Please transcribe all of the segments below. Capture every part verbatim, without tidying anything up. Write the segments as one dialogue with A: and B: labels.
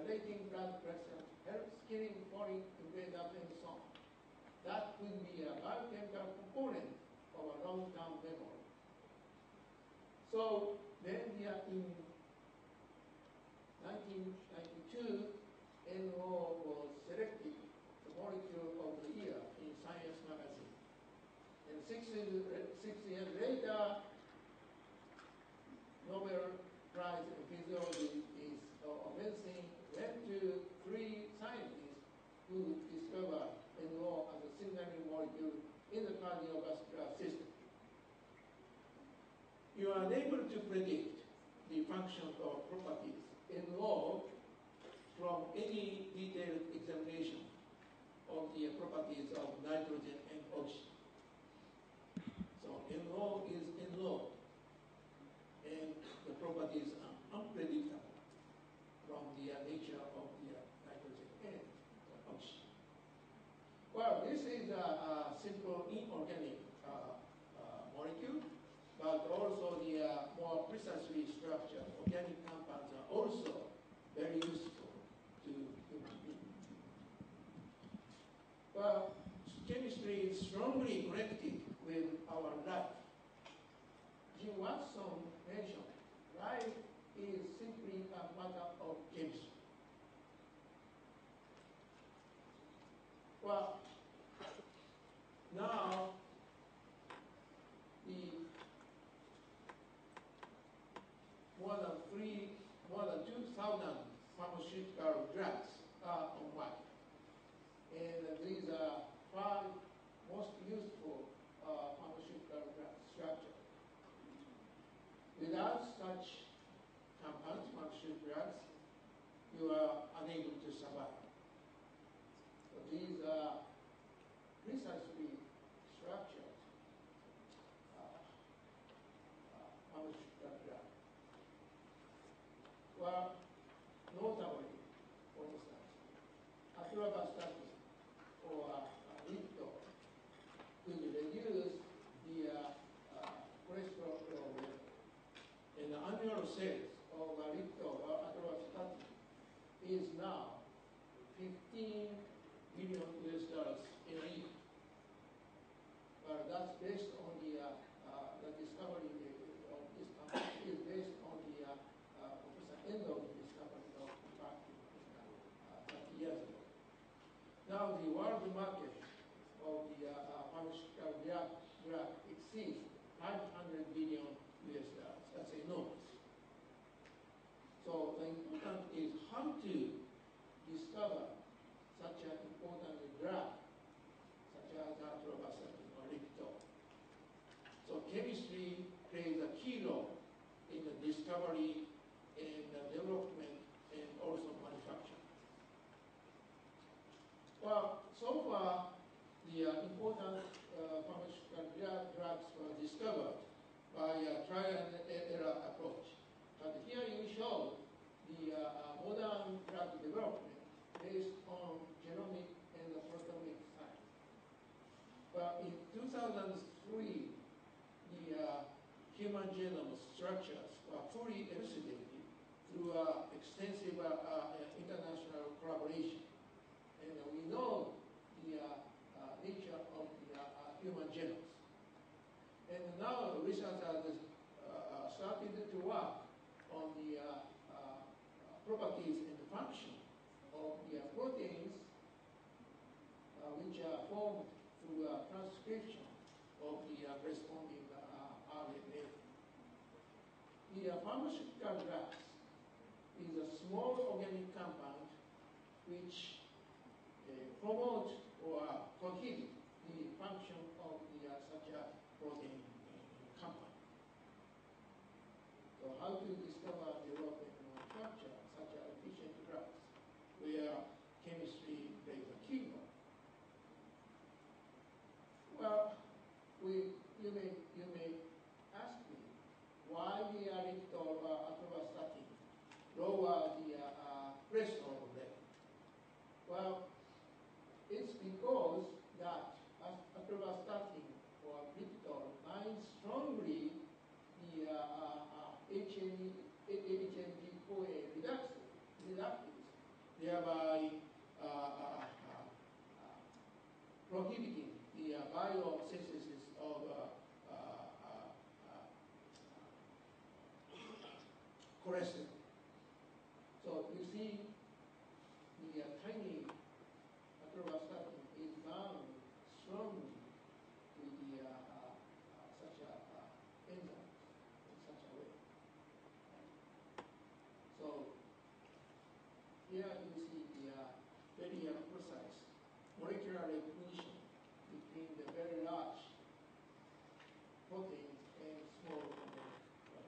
A: regulating blood pressure, helps killing foreign invaders, and so on. That would be a biochemical component of a long-term memory. So then we are in nineteen ninety-two, N O was selected the molecule of the year in Science magazine. And six years, six years later, Nobel Prize in Physiology is uh, medicine went to three scientists who discovered N O as a signaling molecule in the cardiovascular system. You are unable to predict the functions or properties N O from any detailed examination of the properties of nitrogen and oxygen. So N O is N O, and the properties are unpredictable from the uh, nature of the uh, nitrogen and the oxygen. Well, this is a, a simple inorganic uh, uh, molecule, but also the uh, more precisely structured organic compounds are also very useful to human beings. Well, chemistry is strongly connected with our life. Jim Watson mentioned, life is simply a matter of chemistry. Well, now the more than three, more than two thousand pharmaceutical drugs are on market, and these are five most useful uh, pharmaceutical drug structure. Without such compounds, pharmaceutical drugs, you are unable to survive. So these are precisely structured uh, uh, pharmaceutical drugs. Well, notably, for instance, atorvastatin or uh, Lipton could reduce the uh, uh, cholesterol level. And the annual sales of uh, Lipton or atorvastatin is now fifteen billion U S dollars in a year. Well, that's based on the, uh, uh, the discovery of this company is based on the uh, uh, Professor Endo's discovery of back uh, thirty years ago. Now the world market of the uh, uh, pharmaceutical drug, drug exceeds five hundred billion U S dollars. That's enormous. So the important is how to discover such an important drug, such as atorvastatin or Lipton. So chemistry plays a key role in the discovery and the development and also manufacturing. Well, so far, the uh, important uh, pharmaceutical drug, drugs were discovered by a trial and error approach. But here you show the uh, uh, modern drug development based on genomic and proteomic science. Well, in two thousand three, the uh, human genome structures were fully elucidated through uh, extensive uh, uh, international collaboration. And uh, we know the uh, uh, nature of the uh, uh, human genomes. And now researchers uh, started to work on the uh, uh, properties and function of the uh, proteins uh, which are formed through uh, transcription of the uh, corresponding uh, R N A. The uh, pharmaceutical drugs is a small organic compound which uh, promote or prohibit the function of the uh, such a protein uh, compound. So how to discover, develop, and manufacture such a efficient drugs where chemistry plays a key role? Well, we, you may you may ask me why the Lipton uh, atorvastatin lower the uh, uh, cholesterol level. Well, it's because that atorvastatin or Lipton binds strongly the uh, uh, uh, H N E biosynthesis of uh, uh, uh, uh, cholesterol. So you see the uh, tiny atorvastatin is bound strongly to the uh, uh, uh, such a uh, enzyme in such a way. So here you see the uh, very uh, precise molecular recognition between the very large proteins and small components.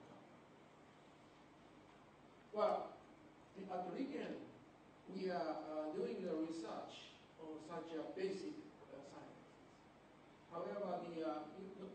A: Well, at RIKEN, we are uh, doing the research on such a basic uh, science. However, the uh,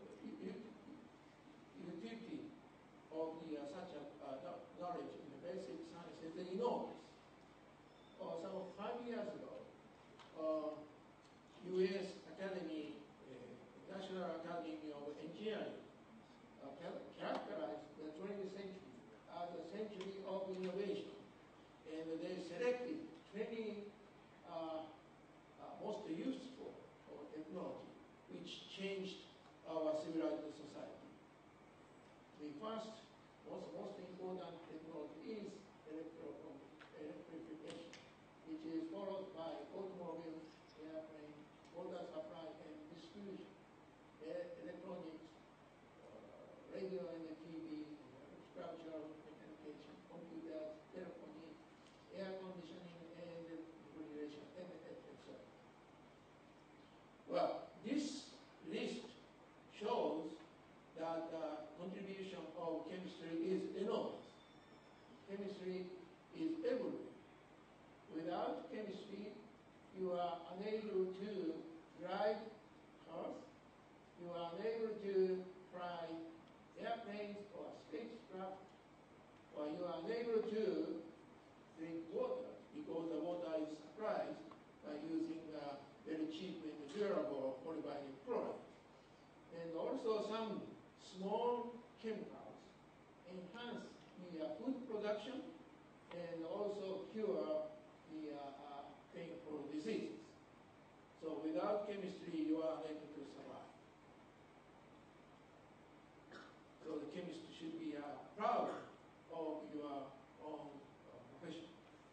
A: utility of the uh, such a uh, knowledge in the basic science is enormous. Uh, some five years ago, uh, U S Academy, uh, National Academy of Engineering, uh, characterized the twentieth century as a century of innovation. And they selected twenty uh, uh, most useful uh, technology which changed our civilized society. The first, most, most important technology is electro electrification, which is followed by automobile, airplane, water supply and distribution, e electronics, uh, radio and T V, structural communication, computers, telephony, air conditioning and refrigeration, and et cetera. Well, this list shows that the contribution of chemistry is enormous. Chemistry is everywhere. Without chemistry, you are unable to drive cars, you are unable to fly airplanes or spacecraft, or you are unable to drink water because the water is supplied by using uh, very cheap and durable polyvinyl chloride. And also some small chemicals enhance the uh, food production and also cure the uh, uh, painful diseases. So without chemistry, you are unable to survive. So the chemist should be uh, proud of your own uh, profession.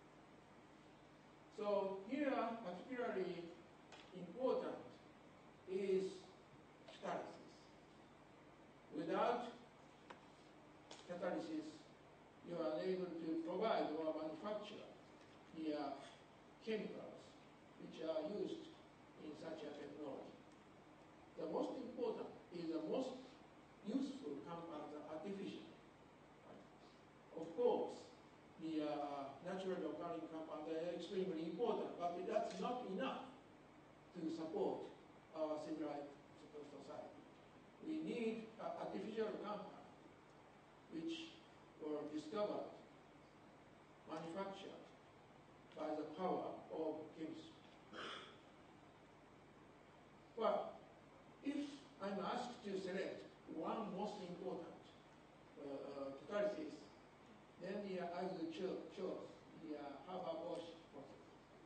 A: So here, particularly important is catalysis. Without catalysis, you are unable to provide or manufacture the uh, chemicals which are used in such a technology. The most important is the most useful compounds are artificial. Right? Of course, the uh, naturally occurring compounds are extremely important, but that's not enough to support our civilized society. We need uh, artificial compounds which were discovered, manufactured by the power of chemistry. Well, if I'm asked to select one most important uh, uh, catalysis, then the, uh, I will cho choose the uh, Haber-Bosch process.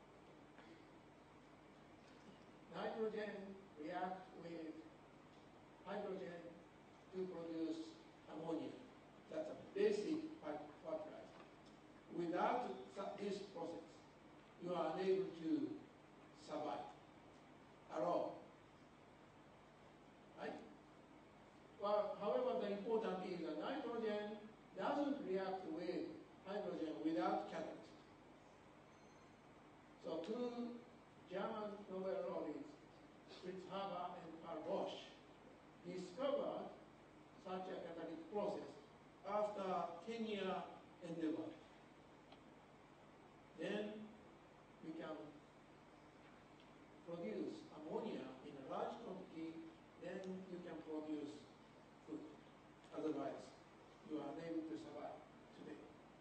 A: Nitrogen reacts with hydrogen to produce ammonia. That's a basic fertilizer. Without this process, you are unable to survive at all. Right? Well, however, the important is that nitrogen doesn't react with hydrogen without catalyst. So two German Nobel laureates, Fritz Haber and Karl Bosch, discovered such a catalytic process after ten year endeavor. Then we can produce ammonia in a large quantity, then you can produce food. Otherwise, you are unable to survive today.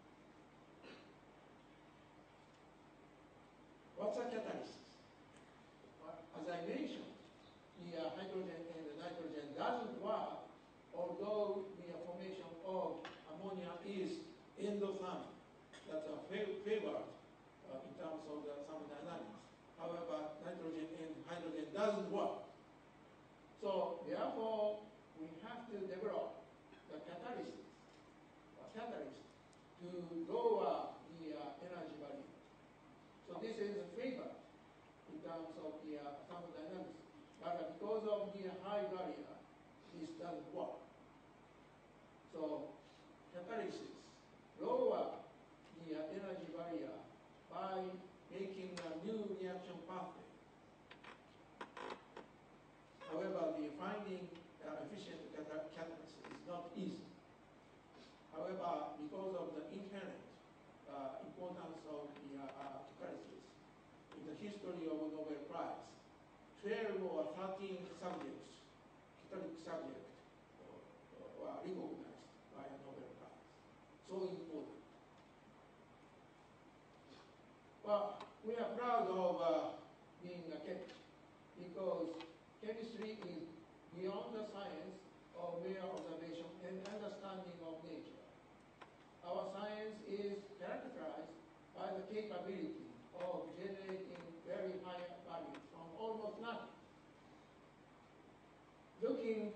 A: What's a catalysis? Well, as I mentioned, the uh, hydrogen and the nitrogen doesn't work, although the formation of ammonia is endothermic. That's a favored uh, in terms of the thermodynamics. However, nitrogen and hydrogen doesn't work. So therefore, we have to develop the catalysis, or catalyst, to lower the uh, energy value. So this is a favor in terms of the uh, thermodynamics. But because of the high barrier, this doesn't work. So catalysis lower the uh, energy barrier by making a new reaction pathway. However, the finding uh, efficient catalyst is not easy. However, because of the inherent uh, importance of the uh, uh, catalysis in the history of Nobel Prize, twelve or thirteen subjects, catalytic subjects, uh, were recognized by a Nobel Prize. So important. Well, we are proud of uh, being a chemist because chemistry is beyond the science of mere observation and understanding of nature. Our science is characterized by the capability of generating very high value from almost nothing. Looking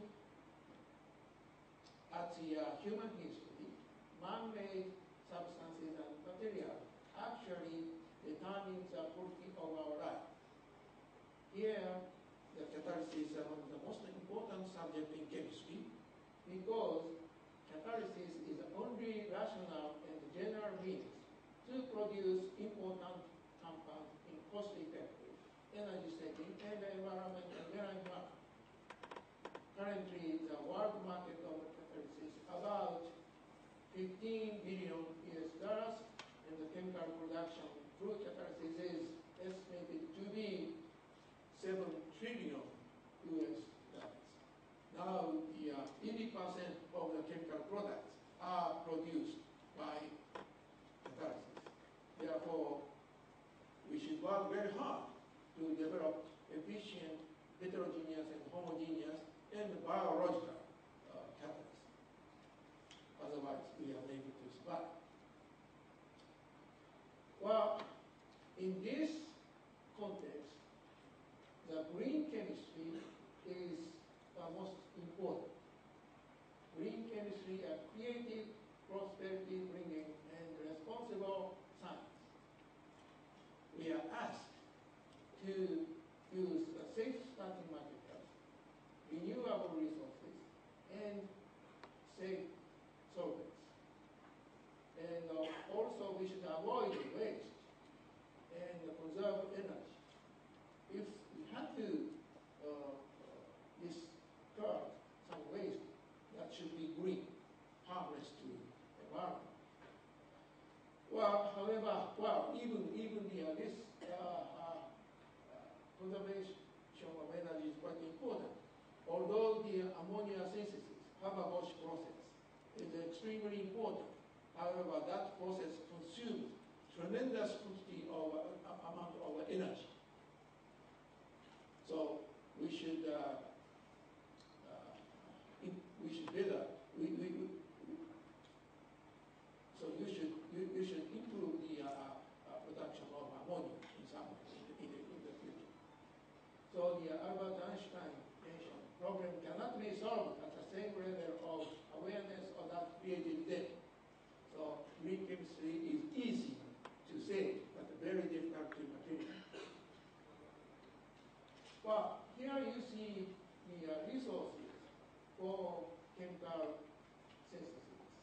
A: at the uh, human history, man-made substances and materials actually determine the quality of our life. Here, the catalysis is one of the most important subjects in chemistry because catalysis is the only rational and general means to produce important compounds in cost-effective, energy-saving, and environmental manner. Currently, the world market of catalysis is about fifteen billion U S dollars, and the chemical production through catalysis is estimated to be seven trillion U S dollars. Now, the uh, eighty percent of the chemical products are produced by catalysis. Therefore, we should work very hard to develop efficient, heterogeneous, and homogeneous, and biological uh, catalysts. Otherwise, we are able to survive. Well, in this context, the green chemistry is the most important. Green chemistry, a creative, prosperity-bringing, and responsible science. We are asked to use safe starting materials, renewable resources, and safe solvents. And uh, also we should avoid waste and conserve energy. If we have to uh, discard some waste, that should be green, harmless to the environment. Well, however, well, even even the, uh, this uh, uh, conservation of energy is quite important. Although the ammonia synthesis, Haber-Bosch process, is extremely important. However, that process consumes tremendous quantity of uh, amount of energy. So we should uh, uh, we should better we, we, we, so you should you, you should improve the uh, uh, production of ammonia in some way in the, in the, in the future. So the uh, Albert Einstein mentioned problem cannot be solved at the same level of awareness of that created them. So green chemistry is easy to say, but very difficult to materialize. Well, here you see the uh, resources for chemical synthesis.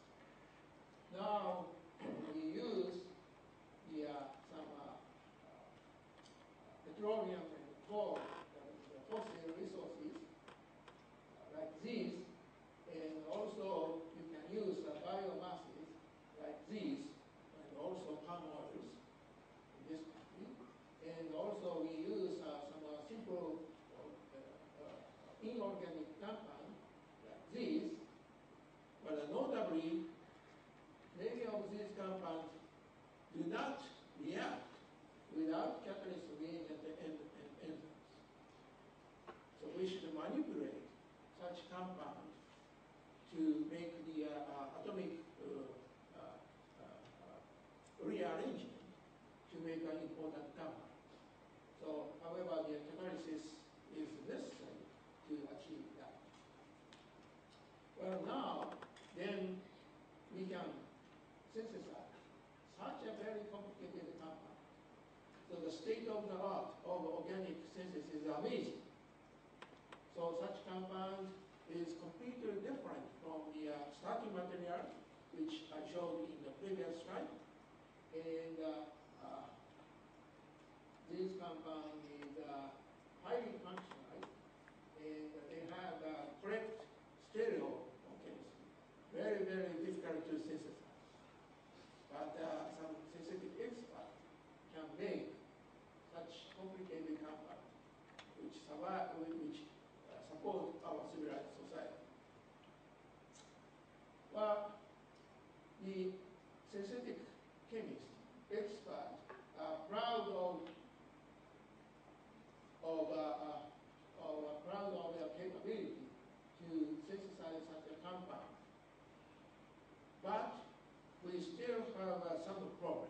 A: Now we use the uh, some uh, petroleum and coal, the fossil resources uh, like these, and also you can use uh, biomasses like these, and also palm oils in this country, and also we use uh, some uh, simple uh, uh, inorganic compound like these, but uh, notably many of these compounds do not react without catalyst being at the end and enzymes. So we should manipulate such compounds to make the uh, uh, atomic uh, uh, uh, rearrangement to make an important compound. So, however, the catalysis is necessary to achieve amazing. So such compound is completely different from the uh, starting material, which I showed in the previous slide. And uh, uh, this compound is uh, highly functional, and they have uh, correct stereo chemistry. Very, very difficult to synthesize. But uh, some synthetic expert can make such complicated compound which survive, which uh, support our civilized society. Well, the synthetic chemists, experts, are proud of of, uh, uh, of uh, proud of their capability to synthesize such a compound. But we still have uh, some problem.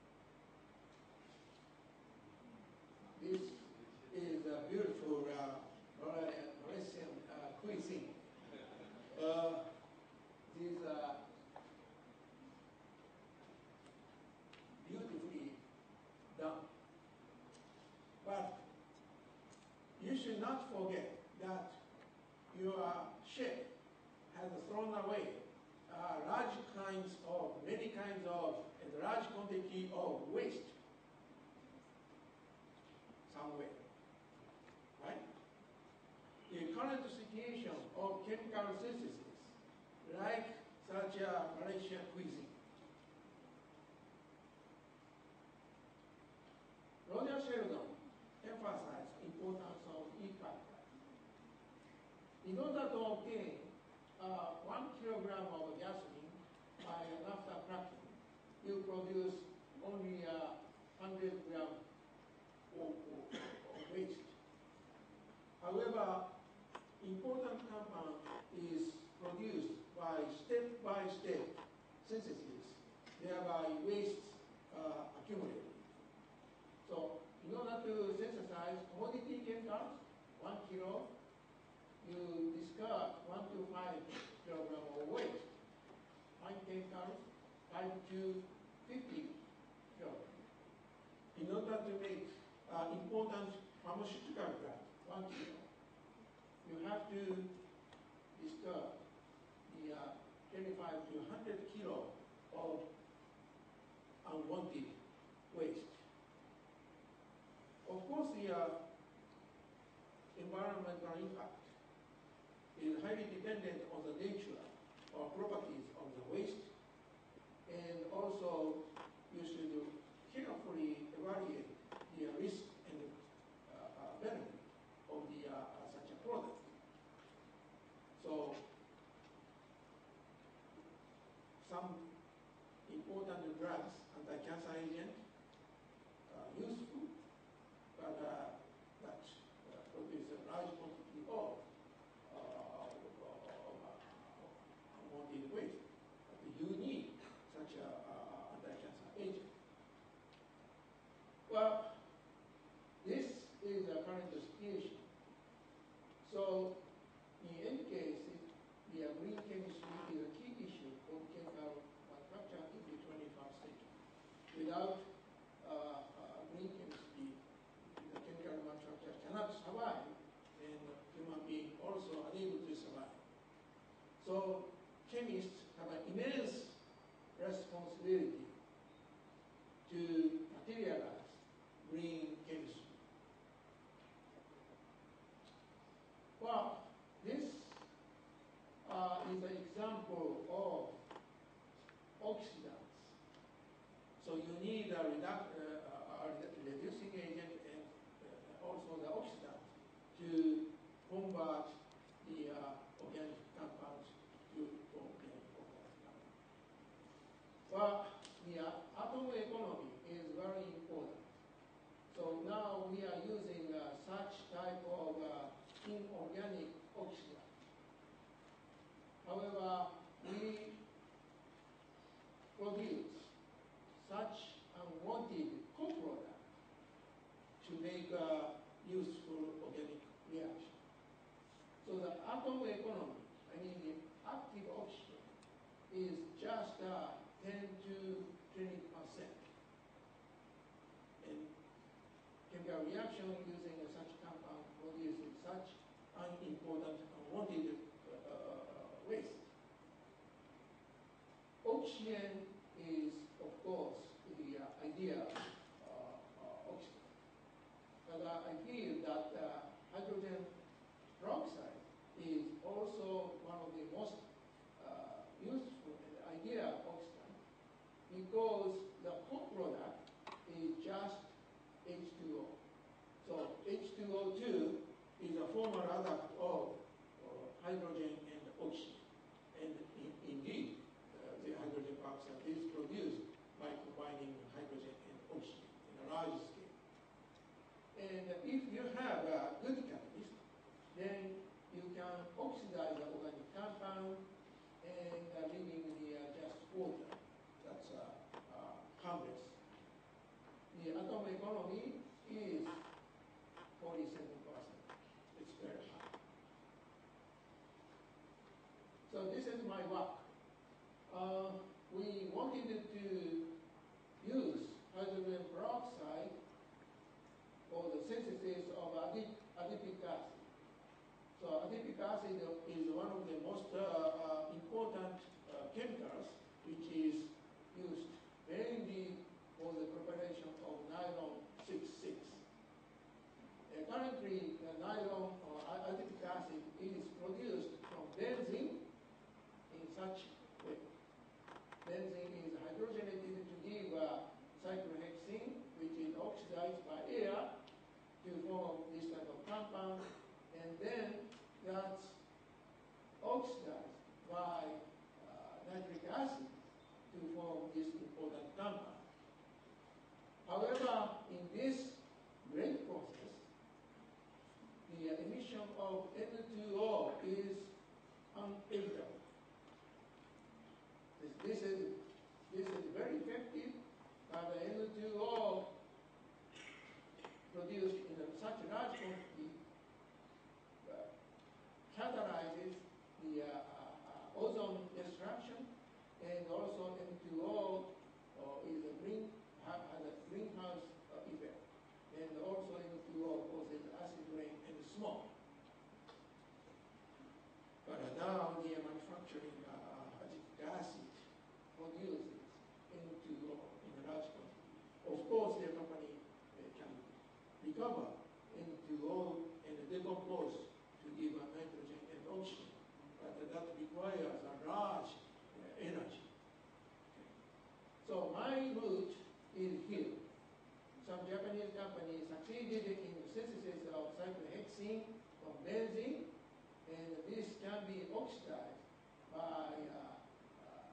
A: This is a beautiful uh, Malaysian uh, cuisine. Uh, these are beautifully done. But you should not forget that your chef has thrown away uh, large kinds of, many kinds of, and large quantity of waste somewhere, right? The current situation of chemical synthesis, like such a Malaysian cuisine. Roger Sheldon emphasized the importance of e-factor. In order to obtain uh, one kilogram of gasoline by naphtha cracking, you produce only uh, one hundred grams of, of, of waste. However, important compound is produced by step-by-step synthesis, thereby waste uh, accumulated. So, in order to synthesize commodity chemicals, one kilo, you discard one to five kilograms of waste. Fine chemicals, five to fifty kilograms. In order to make uh, important pharmaceutical drug, one kilo, you have to discard the uh, twenty-five to one hundred kilo of unwanted waste. Of course, the uh, environmental impact is highly dependent on the nature or properties of the waste, and also you should carefully evaluate the risk and uh, uh, benefit of the uh, uh, such a product. So, some important drugs, anti-cancer agent, are useful, but uh, that uh, produce a large quantity of uh, unwanted waste. But you need such a uh, anti-cancer agent. Well, this is the current situation. So, in any case, the uh, green chemistry is a key issue for chemical manufacture in the twenty-first century. Without uh, uh, green chemistry, the chemical manufacture cannot survive, and human being also unable to survive. So chemists have an immense responsibility to materialize green chemistry. Well, this uh, is an example of oxidants. So you need a, reduct, uh, a reducing agent and uh, also the oxidant to convert the uh, organic compounds to organic compounds. Well, the uh, atom economy is very important. So now we are using uh, such type of uh, inorganic oxidant. However, we produce such unwanted co-product to make a useful organic reaction. So the atom economy, I mean the active oxygen, is just uh, ten to twenty percent. And chemical reaction using such compound also one of the most uh, useful and ideal oxidant because the co-product is just H two O. So H two O two is a formal product of uh, hydrogen and oxygen. And in, indeed, uh, the hydrogen peroxide is produced by combining hydrogen and oxygen in a large scale. And if you have a good catalyst, then you can oxidize the organic compound and uh, leaving the uh, just water. That's uh, uh, harmless. The atom economy is forty-seven percent. It's very high. So this is my work. Uh, we wanted to use hydrogen peroxide for the synthesis of adip adipic acid. So adipic acid is one of the most uh, uh, important uh, chemicals which is used mainly for the preparation of nylon six six. Uh, currently, uh, nylon or adipic acid is produced from benzene in such way. Benzene is hydrogenated to give uh, cyclohexene, which is oxidized by air to form this type of compound, and then that's oxidized by uh, nitric acid to form this important compound. However, in this great process, the emission of N two O is unevitable. This, this is this is very effective, but the N two O produced in a, such a large quantity uh, catalyzes the uh, uh, ozone destruction, and also N two O uh, is a green has a greenhouse uh, effect, and also N two O causes acid rain and smoke. But uh, now the uh, manufacturing uh, adipic acid produces N two O in a large quantity. Of course, the company uh, can recover N two O and decompose to give uh, nitrogen and oxygen, but uh, that requires a large uh, energy. Okay. So my route is here. Some Japanese companies succeeded in the synthesis of cyclohexene from benzene, and this can be oxidized by, uh, uh,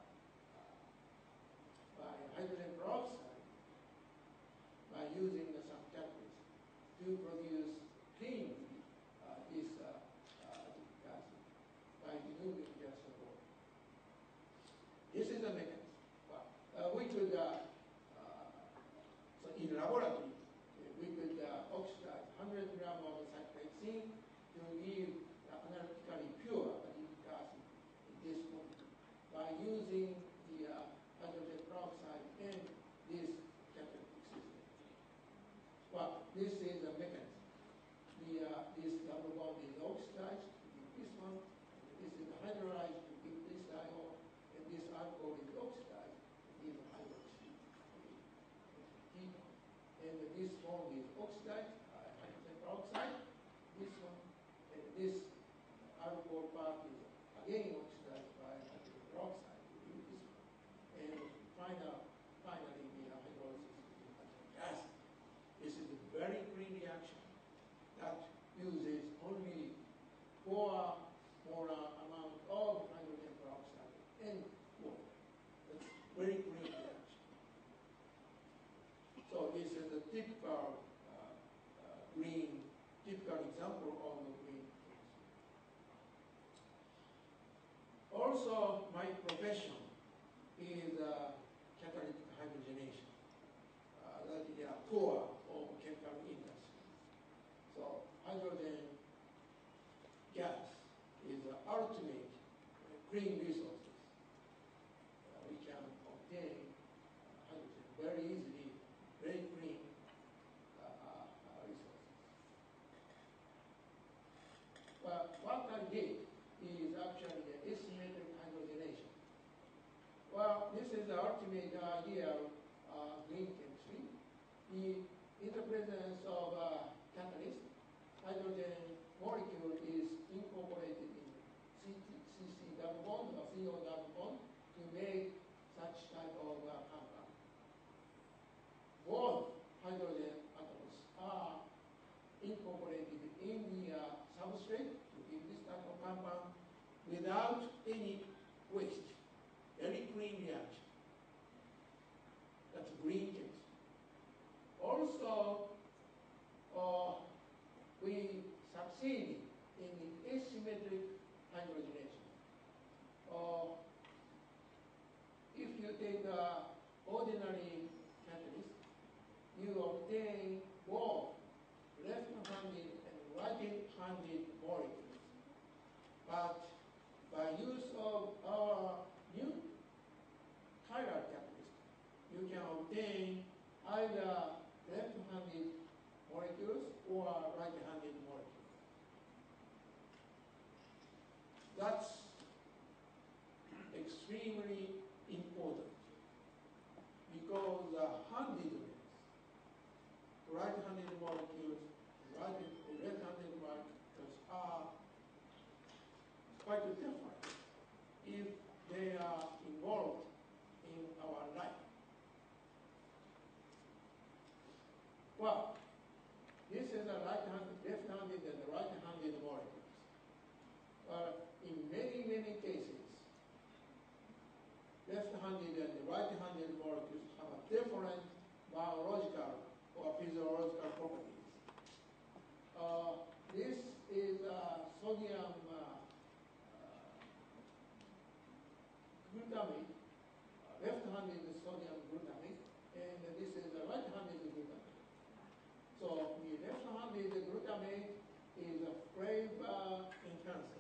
A: by hydrogen peroxide by using uh, some catalyst to produce cleanly uh, this uh, uh, acid by removing just the water. This is the mechanism. Well, uh, we could, uh, uh, so in laboratory, uh, we could uh, oxidize one hundred grams of cyclohexene to give analytically pure adipic acid in this quantity by using the uh, hydrogen peroxide and this catalytic system. Well, this is a mechanism. The, uh, this double bond is oxidized to give this one, and this is hydrolyzed to give this diol, and this alcohol is oxidized to give hydroxy. And this bond is oxidized by hydrogen peroxide, this one, and this alcohol part is again oxidized by hydrogen peroxide to give this one. And final, finally, the hydrolysis is hydrochloric acid. This is a very clean reaction that uses only four molar amount of hydrogen peroxide and water. That's very clean reaction. So this is a typical uh, uh, green, typical example of the green chemistry. Also, my profession is uh, catalytic hydrogenation. Uh, that is a core of chemical industry. So hydrogen gas is the ultimate uh, green resources. Uh, we can obtain uh, hydrogen very easily, very green uh, uh, resources. But what I did is actually the asymmetric hydrogenation. Well, this is the ultimate idea of uh, green chemistry. The, in the presence of uh, catalyst, hydrogen molecule is incorporated in C C O double bond to make such type of uh, compound. Both hydrogen atoms are incorporated in the uh, substrate to give this type of compound without any waste. Very clean reaction. That's green chemistry. Also, uh, we succeeded in the asymmetric hydrogenation. Uh, if you take the ordinary catalyst, you obtain both left-handed and right-handed molecules. But by use of our new chiral catalyst, you can obtain either left-handed molecules or right-handed molecules. That's extremely important because the handedness, right-handed molecules, right and left-handed molecules are quite different if they are involved in our life. Well, this is a right-handed, left-handed, and right-handed molecules. But in many, many cases, left-handed and right-handed molecules have a different biological or physiological properties. Uh, this is uh, sodium uh, uh, glutamate, uh, left-handed sodium glutamate, and this is a right-handed glutamate. So the left-handed glutamate is a flavor enhancer.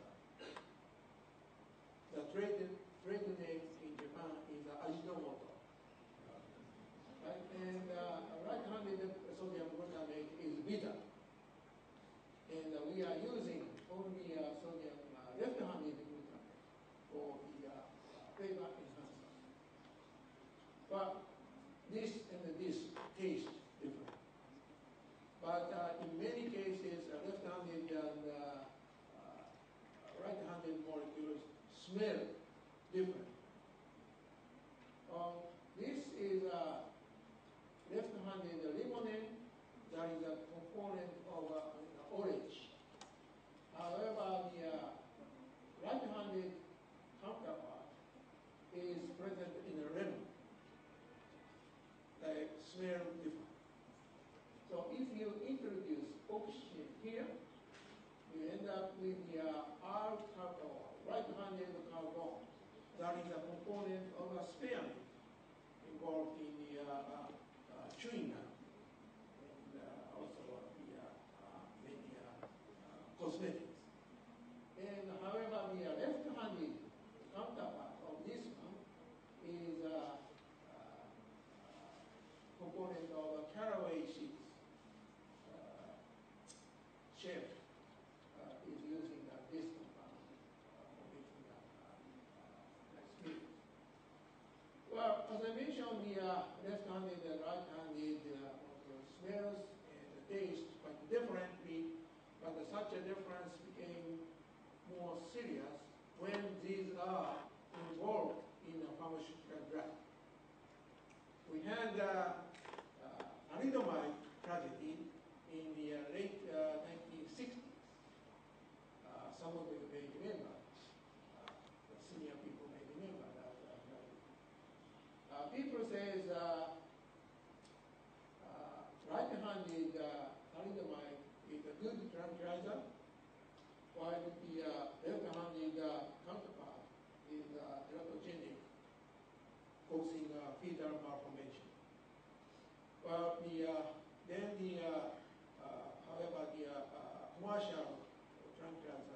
A: The trade, trade name in Japan is Ajinomoto. Right? And uh, right-handed sodium glutamate is bitter. And uh, we are using only uh, sodium uh, left-handed glutamate for the uh, flavor enhancer. But this and this taste different. But uh, in many cases, uh, left-handed and uh, uh, right-handed molecules smell different. Uh, this is a left-handed limonene that is a component of uh, orange. However, the uh, right-handed counterpart is present in a lemon. They smell different. So if you introduce oxygen here, you end up with the uh, R carbon, right-handed carbon. That is a component of a spearmint involved in the uh, uh, uh, chewing gum, and uh, also the uh, uh, many uh, uh, cosmetics. And however, the uh, left-handed counterpart of this one is a uh, uh, component of uh, caraway seeds. Uh, chef uh, is using uh, this compound uh, for making uh, uh, spirit. Well, as I mentioned, the uh, left-handed and right-handed uh, smells and taste quite differently, but uh, such a difference became more serious when these are involved in a pharmaceutical drug. We had uh, uh, anandamide tragedy in the uh, late uh, nineteen sixties. Uh, some of you may remember, uh, the senior people may remember that. Uh, uh, people says uh, uh, right-handed uh, anandamide is a good tranquilizer, while the uh, left-handed uh, counterpart is uh, teratogenic, causing uh, fetal malformation. Well, the uh, then the uh, uh, however the uh, uh, commercial tranquilizer